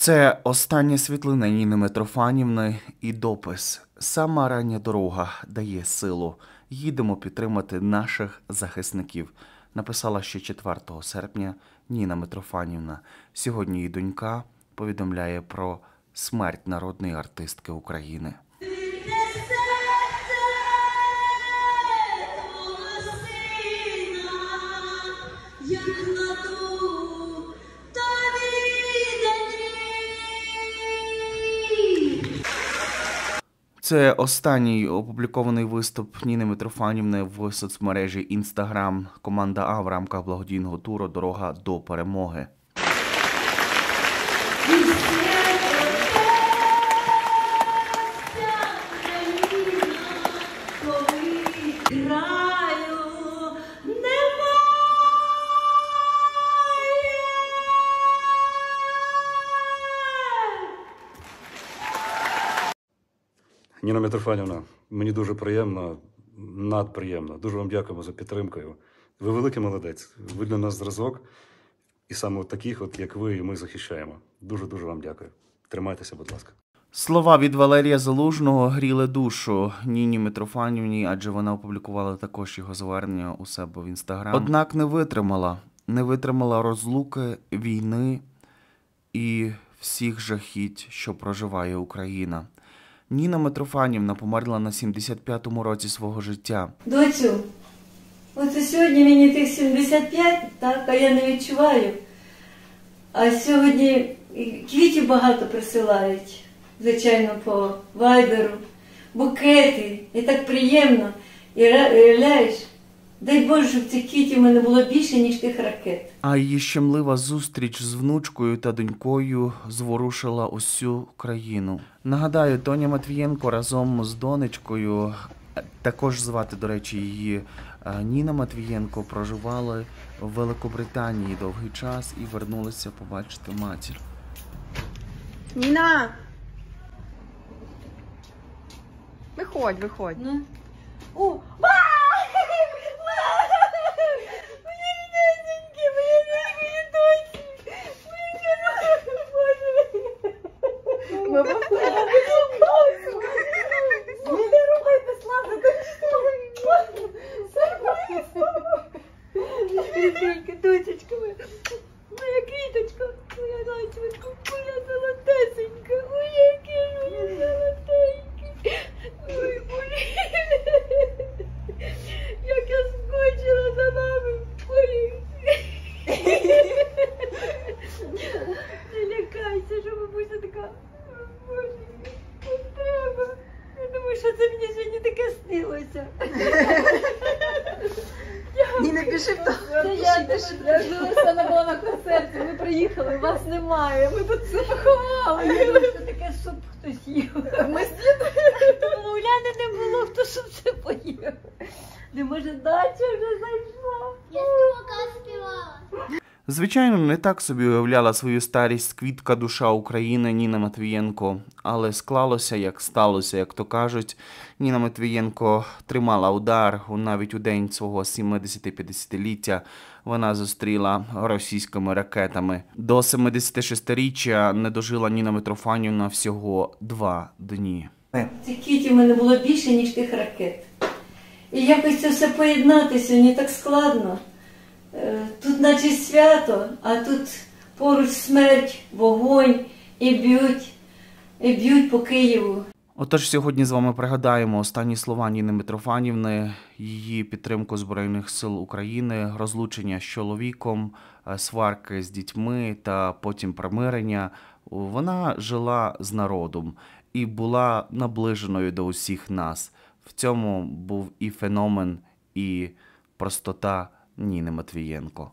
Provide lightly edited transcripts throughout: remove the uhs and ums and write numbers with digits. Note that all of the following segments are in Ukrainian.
Це остання світлина Ніни Митрофанівни і допис «Сама рання дорога дає силу. Їдемо підтримати наших захисників», написала ще 4 серпня Ніна Митрофанівна. Сьогодні її донька повідомляє про смерть народної артистки України. Це останній опублікований виступ Ніни Митрофанівни в соцмережі Instagram «Команда А» в рамках благодійного туру «Дорога до перемоги». Ніна Митрофанівна, мені дуже приємно, надприємно. Дуже вам дякуємо за підтримку. Ви великий молодець. Ви для нас зразок. І саме таких, як ви, і ми захищаємо. Дуже-дуже вам дякую. Тримайтеся, будь ласка. Слова від Валерія Залужного гріли душу Ніні Митрофанівні, адже вона опублікувала також його звернення у себе в Інстаграм. Однак не витримала розлуки, війни і всіх жахіть, що проживає Україна. Ніна Митрофанівна померла на 75-му році свого життя. Доцю, от сьогодні мені тих 75, так, а я не відчуваю. А сьогодні квітів багато присилають, звичайно, по вайберу, букети, і так приємно. І уявляєш, дай Боже, щоб цих квітів в мене було більше, ніж тих ракет. А її щемлива зустріч з внучкою та донькою зворушила усю країну. Нагадаю, Тоня Матвієнко разом з донечкою, також звати, до речі, її Ніна Матвієнко, проживали в Великобританії довгий час і вернулися побачити матір. Ніна! Виходь. Ну. О, дочечка моя, моя квіточка, моя дочечка, моя золотесенька, ой, який моя золотенький, ой, як я скучила за вами, ой. Не лякайся, що бабуся така, боже, не треба. Я думаю, що це мені сьогодні таке снилося. Ні, не пиши в то. Я ж не була на концерті, ми приїхали, вас немає, ми тут все поховали. Я думаю, що таке, щоб хтось їв. Ми слідуємо. Уляни не було, хто щоб це поїв. Не може, дача вже зайшла. Я співака співала. Звичайно, не так собі уявляла свою старість квітка душа України Ніна Матвієнко, але склалося, як сталося, як то кажуть. Ніна Матвієнко тримала удар, навіть у день свого 70-50-ліття вона зустріла російськими ракетами. До 76-річчя не дожила Ніна Митрофанівна всього 2 дні. Цих квітів в мене було більше, ніж тих ракет. І якось це все поєднати сьогодні так складно. Тут наче свято, а тут поруч смерть, вогонь і б'ють по Києву. Отож, сьогодні з вами пригадаємо останні слова Ніни Митрофанівни, її підтримку Збройних сил України, розлучення з чоловіком, сварки з дітьми та потім примирення. Вона жила з народом і була наближеною до усіх нас. В цьому був і феномен, і простота Ніни Матвієнко.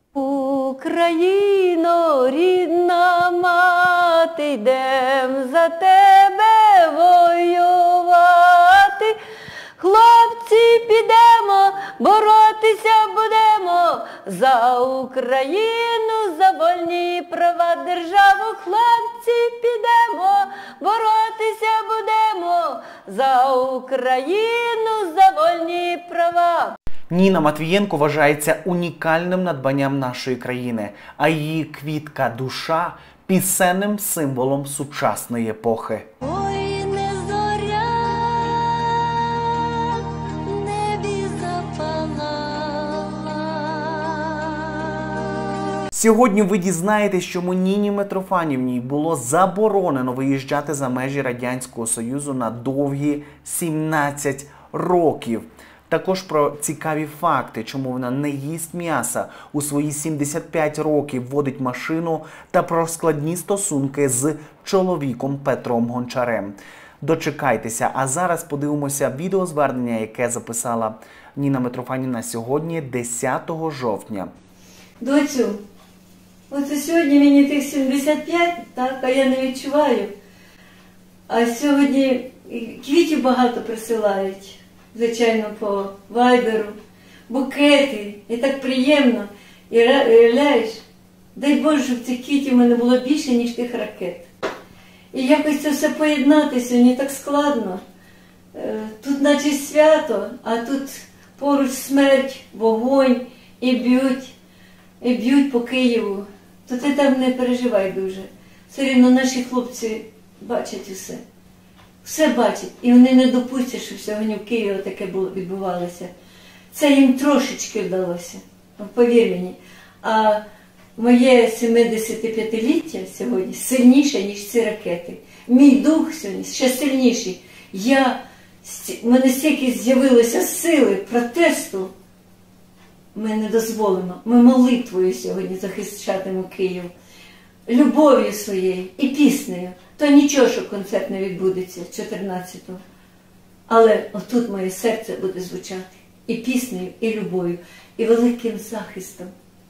Україно, рідна мати, йдем за тебе воювати. Хлопці, підемо, боротися будемо за Україну, за вольні права державу. Хлопці, підемо, боротися будемо за Україну, за вольні права. Ніна Матвієнко вважається унікальним надбанням нашої країни, а її квітка душа пісенним символом сучасної епохи. Ой, не зоря, в небі запалала. Сьогодні ви дізнаєтесь, чому Ніні Митрофанівні було заборонено виїжджати за межі Радянського Союзу на довгі 17 років. Також про цікаві факти, чому вона не їсть м'яса, у свої 75 років водить машину та про складні стосунки з чоловіком Петром Гончарем. Дочекайтеся, а зараз подивимося відеозвернення, яке записала Ніна Митрофанівна сьогодні, 10 жовтня. Доцю, оце сьогодні мені тих 75, так, а я не відчуваю. А сьогодні квітів багато присилають, звичайно, по вайберу, букети, і так приємно. І уявляєш, дай Боже, щоб цих квітів в мене було більше, ніж тих ракет. І якось це все поєднати сьогодні так складно. Тут наче свято, а тут поруч смерть, вогонь, і б'ють по Києву. То ти там не переживай дуже. Все рівно наші хлопці бачать усе. Все бачать. І вони не допустять, щоб сьогодні в Києві таке відбувалося. Це їм трошечки вдалося. Повір мені. А моє 75-ліття сьогодні сильніше, ніж ці ракети. Мій дух сьогодні ще сильніший. В мене стільки з'явилося сили, протесту. Ми не дозволимо. Ми молитвою сьогодні захищатимемо Київ. Любов'ю своєю і піснею. То нічого, що концерт не відбудеться 14-го. Але отут моє серце буде звучати. І піснею, і любов'ю, і великим захистом.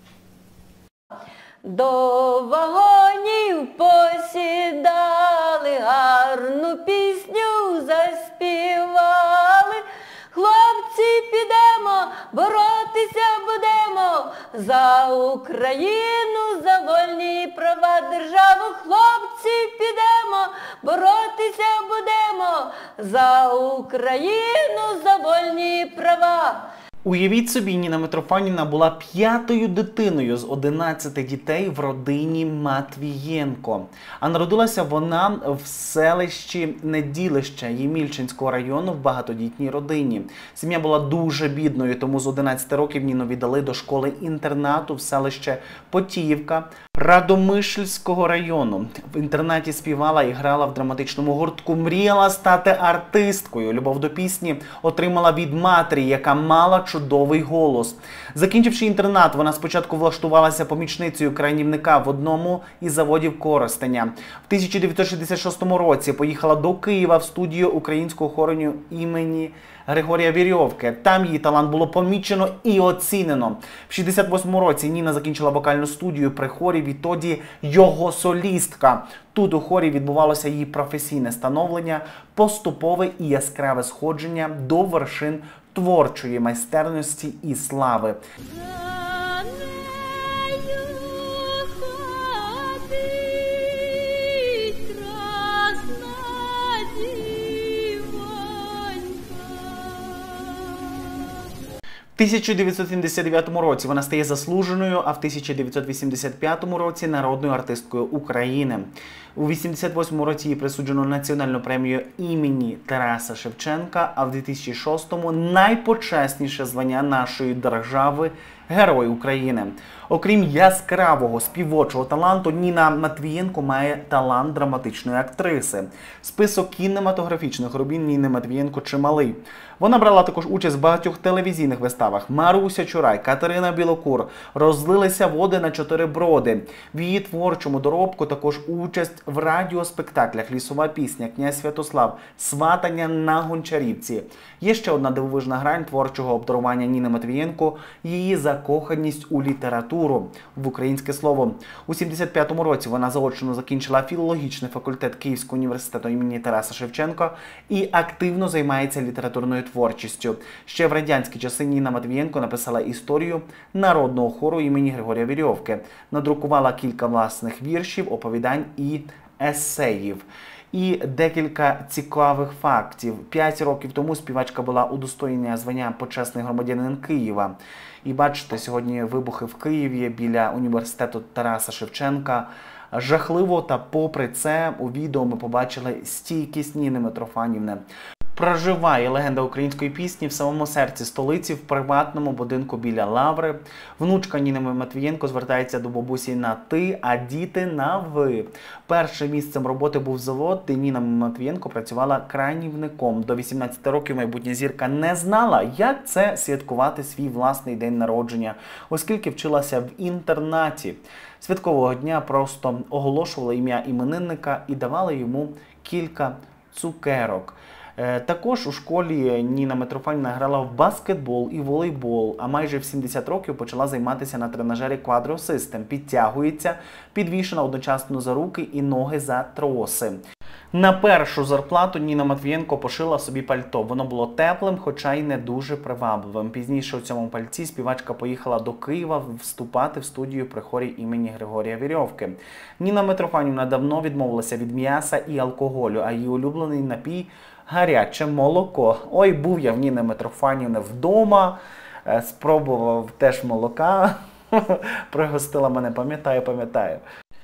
До вагонів посідали, гарну пісню заспівали. Хлопці, підемо, боротися будемо за Україну, за вольні права державу. Хлопці, підемо, боротися будемо за Україну, за вольні права. Уявіть собі, Ніна Митрофанівна була 5-ю дитиною з 11 дітей в родині Матвієнко. А народилася вона в селищі Неділище Ємільчинського району в багатодітній родині. Сім'я була дуже бідною, тому з 11 років Ніну віддали до школи-інтернату в селище Потіївка Радомишльського району. В інтернаті співала і грала в драматичному гуртку, мріяла стати артисткою. Любов до пісні отримала від матері, яка мала чудовий голос. Закінчивши інтернат, вона спочатку влаштувалася помічницею крайнівника в одному із заводів Коростеня. В 1966 році поїхала до Києва в студію українського хору імені Григорія Вірьовки. Там її талант було помічено і оцінено. В 1968 році Ніна закінчила вокальну студію при хорі, відтоді його солістка. Тут у хорі відбувалося її професійне становлення, поступове і яскраве сходження до вершин творчої майстерності і слави. В 1979 році вона стає заслуженою, а в 1985 році народною артисткою України. У 1988 році їй присуджено національну премію імені Тараса Шевченка, а в 2006-му найпочесніше звання нашої держави – Герой України. Окрім яскравого співочого таланту, Ніна Матвієнко має талант драматичної актриси. Список кінематографічних робіт Ніни Матвієнко чималий. Вона брала також участь в багатьох телевізійних виставах: «Маруся Чурай», «Катерина Білокур», «Розлилися води на 4 броди». В її творчому доробку також участь в радіоспектаклях «Лісова пісня», «Князь Святослав», «Сватання на Гончарівці». Є ще одна дивовижна грань творчого обдарування Ніни Матвієнко – її закоханість у літературу, в українське слово. У 75-му році вона заочно закінчила філологічний факультет Київського університету імені Тараса Шевченка і активно займається літературною творчістю. Ще в радянські часи Ніна Матвієнко написала історію народного хору імені Григорія Вірьовки, надрукувала кілька власних віршів, оповідань і есеїв. І декілька цікавих фактів. 5 років тому співачка була удостоєна звання почесний громадянин Києва. І бачите, сьогодні вибухи в Києві біля університету Тараса Шевченка. жахливо, та попри це у відео ми побачили стійкість Ніни Митрофанівни. Проживає легенда української пісні в самому серці столиці, в приватному будинку біля Лаври. Внучка Ніни Матвієнко звертається до бабусі на «ти», а діти на «ви». Першим місцем роботи був завод, де Ніна Матвієнко працювала крайнівником. До 18 років майбутня зірка не знала, як це святкувати свій власний день народження, оскільки вчилася в інтернаті. Святкового дня просто оголошували ім'я іменинника і давали йому кілька цукерок. Також у школі Ніна Митрофанівна грала в баскетбол і волейбол, а майже в 70 років почала займатися на тренажері Quadro System. Підтягується, підвішена одночасно за руки і ноги за троси. На першу зарплату Ніна Матвієнко пошила собі пальто. Воно було теплим, хоча й не дуже привабливим. Пізніше у цьому пальці співачка поїхала до Києва вступати в студію при хорі імені Григорія Вірьовки. Ніна Митрофанівна давно відмовилася від м'яса і алкоголю, а її улюблений напій – гаряче молоко. Ой, був я в Ніни Митрофанівни вдома, спробував теж молока, пригостила мене, пам'ятаю.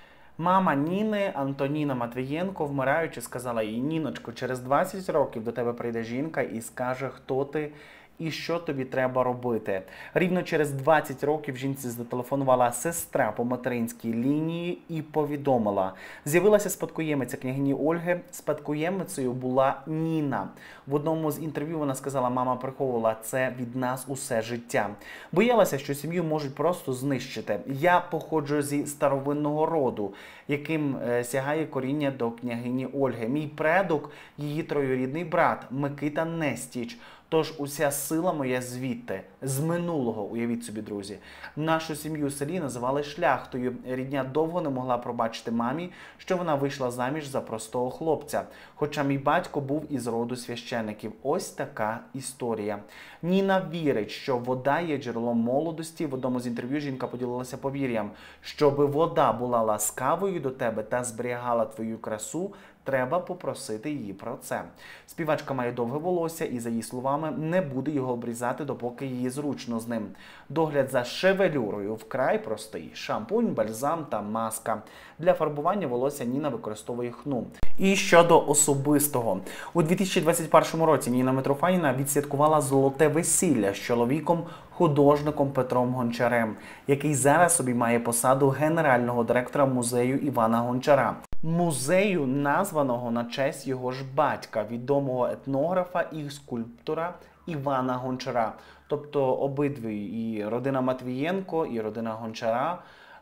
Мама Ніни, Антоніна Матвієнко, вмираючи, сказала їй: «Ніночко, через 20 років до тебе прийде жінка і скаже, хто ти і що тобі треба робити». Рівно через 20 років жінці зателефонувала сестра по материнській лінії і повідомила: з'явилася спадкоємиця княгині Ольги, спадкоємицею була Ніна. В одному з інтерв'ю вона сказала: «Мама приховувала це від нас усе життя. Боялася, що сім'ю можуть просто знищити. Я походжу зі старовинного роду, яким сягає коріння до княгині Ольги. Мій предок – її троюрідний брат Микита Нестіч. Тож уся сила моя звідти, з минулого, уявіть собі, друзі. Нашу сім'ю в селі називали шляхтою. Рідня довго не могла пробачити мамі, що вона вийшла заміж за простого хлопця. Хоча мій батько був із роду священиків». Ось така історія. Ніна вірить, що вода є джерелом молодості. В одному з інтерв'ю жінка поділилася повір'ям: щоби вода була ласкавою до тебе та зберігала твою красу, треба попросити її про це. Співачка має довге волосся і, за її словами, не буде його обрізати, допоки їй зручно з ним. Догляд за шевелюрою вкрай простий: шампунь, бальзам та маска. Для фарбування волосся Ніна використовує хну. І щодо особистого. У 2021 році Ніна Митрофанівна відсвяткувала золоте весілля з чоловіком, художником Петром Гончарем, який зараз собі має посаду генерального директора музею Івана Гончара. Музею, названого на честь його ж батька, відомого етнографа і скульптора Івана Гончара. Тобто обидві, і родина Матвієнко, і родина Гончара,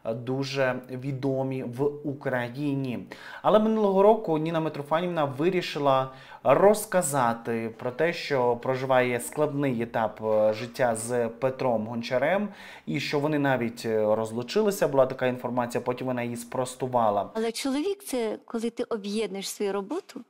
дуже відомі в Україні. Але минулого року Ніна Митрофанівна вирішила розказати про те, що проживає складний етап життя з Петром Гончарем, і що вони навіть розлучилися, була така інформація, потім вона її спростувала. Але чоловік – це коли ти об'єднуєш свою роботу,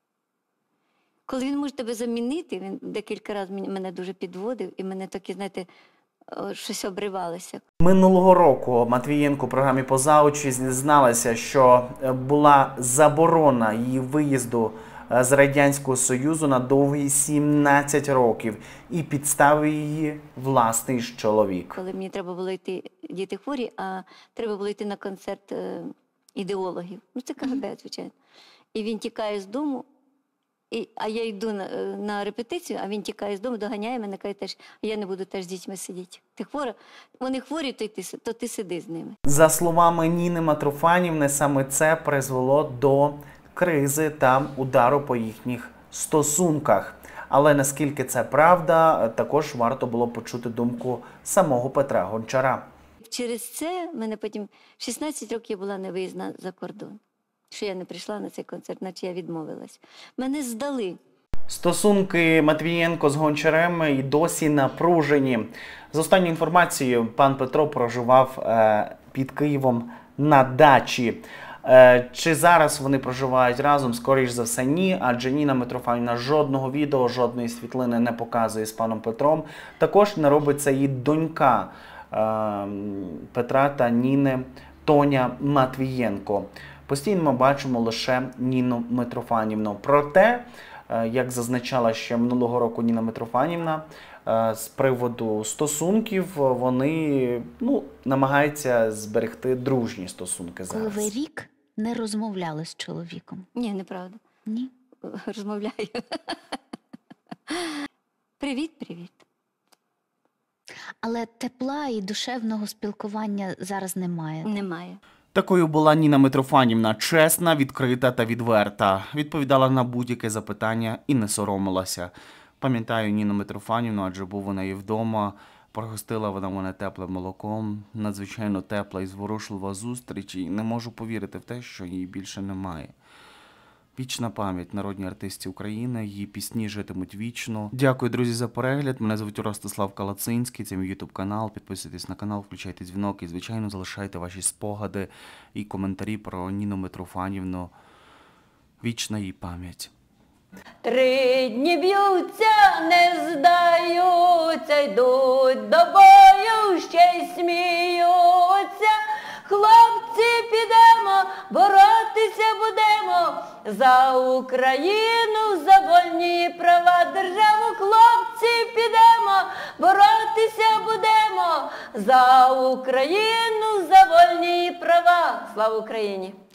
коли він може тебе замінити. Він декілька разів мене дуже підводив, і мене такі, знаєте, щось обривалося. Минулого року Матвієнко у програмі «Поза очі» зізналася, що була заборона її виїзду з Радянського Союзу на довгі 17 років, і підставив її власний ж чоловік. Коли мені треба було йти, діти хворі, а треба було йти на концерт ідеологів. Ну, це КГБ, звичайно. І він тікає з дому, а я йду на репетицію, а він тікає з дому, доганяє мене, каже теж: я не буду теж з дітьми сидіти. Ти хвора? Вони хворі, то ти сиди з ними. За словами Ніни Митрофанівни, саме це призвело до кризи та удару по їхніх стосунках. Але наскільки це правда, також варто було почути думку самого Петра Гончара. Через це мене потім 16 років я була не виїзна за кордон. Що я не прийшла на цей концерт, наче я відмовилась. Мене здали. Стосунки Матвієнко з Гончарем і досі напружені. За останньою інформацією, пан Петро проживав під Києвом на дачі. Чи зараз вони проживають разом? Скоріш за все, ні, адже Ніна Митрофанівна жодного відео, жодної світлини не показує з паном Петром. Також не робить це її донька Петра та Ніни, Тоня Матвієнко. Постійно ми бачимо лише Ніну Митрофанівну. Проте, як зазначала ще минулого року Ніна Митрофанівна, з приводу стосунків, вони намагаються зберегти дружні стосунки зараз. Коли ви рік не розмовляли з чоловіком? Ні, неправда. Ні? Розмовляю. Привіт, привіт. Але тепла і душевного спілкування зараз немає. Немає. Такою була Ніна Митрофанівна, чесна, відкрита та відверта. Відповідала на будь-яке запитання і не соромилася. Пам'ятаю Ніну Митрофанівну, адже був у неї вдома. Пригостила вона мене теплим молоком. Надзвичайно тепла і зворушлива зустріч. І не можу повірити в те, що її більше немає. Вічна пам'ять народній артистці України, її пісні житимуть вічно. Дякую, друзі, за перегляд. Мене звуть Ростислав Калацинський, це мій ютуб-канал. Підписуйтесь на канал, включайте дзвінок і, звичайно, залишайте ваші спогади і коментарі про Ніну Митрофанівну. Вічна її пам'ять. 3 дні б'ються, не здаються, йдуть до бою, ще й сміються. Хлопці, підемо, боротися будемо за Україну, за вольні права державу. Хлопці, підемо, боротися будемо за Україну, за вольні права. Слава Україні!